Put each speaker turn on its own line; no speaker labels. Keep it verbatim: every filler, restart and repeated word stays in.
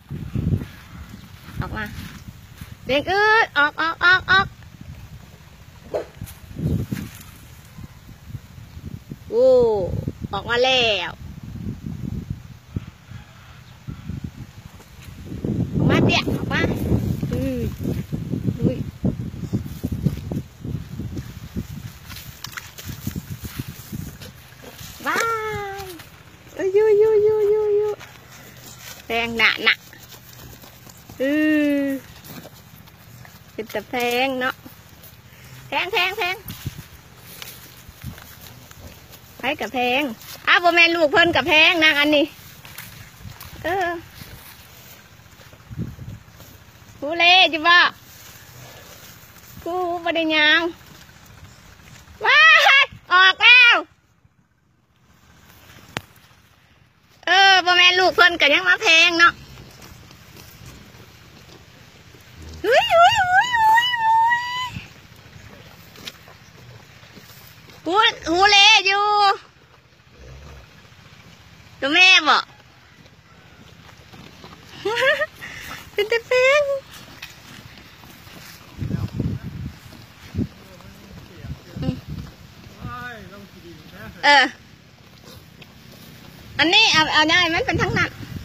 ออกมาเสียงอืดออกออกออกออกโอ้ออกมาแล้วออกมาเตี้ยออกมาอืออุ้ยว้ายเอ้ยยูยูยูยูยูแพงหนาหนักอือเป็นแต่แพงเนาะแพงแพงแพงไปกับแพงอ้าวโบแมนลูกเพิ่นกับแพงนางอันนี้เออกูเล่จิบ่กูบ่ได้ยางว้ายออกแล้วเออโบแมนลูกเพิ่นกับยังมาแพงเนาะอุ้ยอุ้ยอุ้ยอุ้ยหูหูเล่อยู่ตัวแม่บอกเป็นแต่เป็นเอออันนี้เอาเอาได้มันเป็นทั้งนั้น